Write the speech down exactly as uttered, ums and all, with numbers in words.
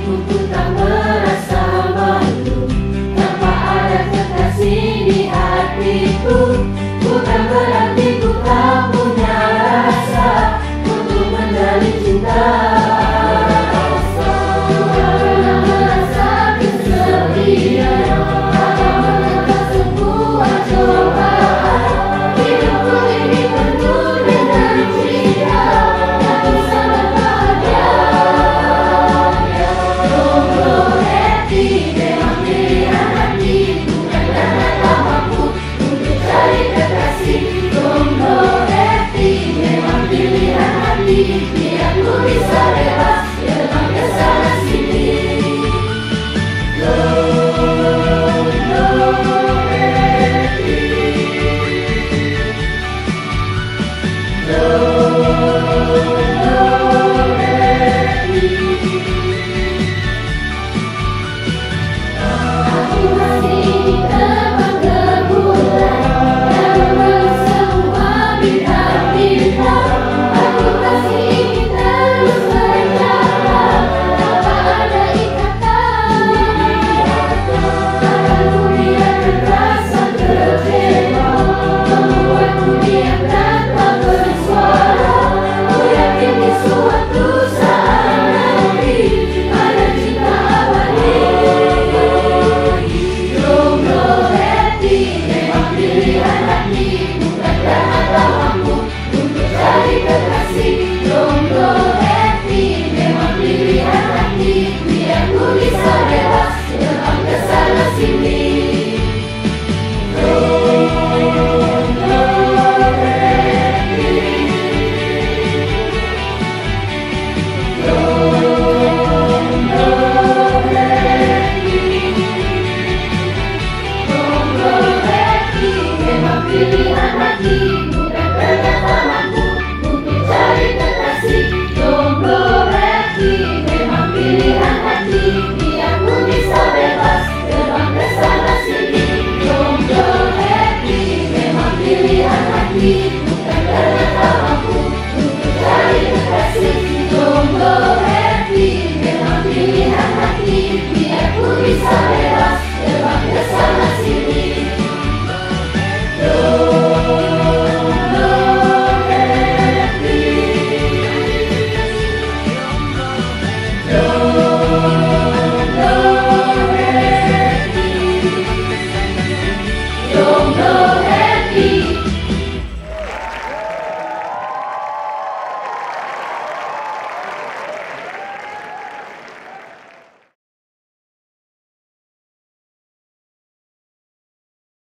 Ku tak merasa malu tanpa ada kekasih di hatiku. Bukan berarti ku tak punya rasa untuk menjalin cinta. Ku tak pernah merasa kesepian atau menentang sebuah cobaan. Hidupku ini penuh dengan cinta dan ku sangat bahagia. Jomblo happy memang pilihan hati, bukan karena tak mampu untuk cari kekasih. Jomblo happy memang pilihan hati, biar ku bisa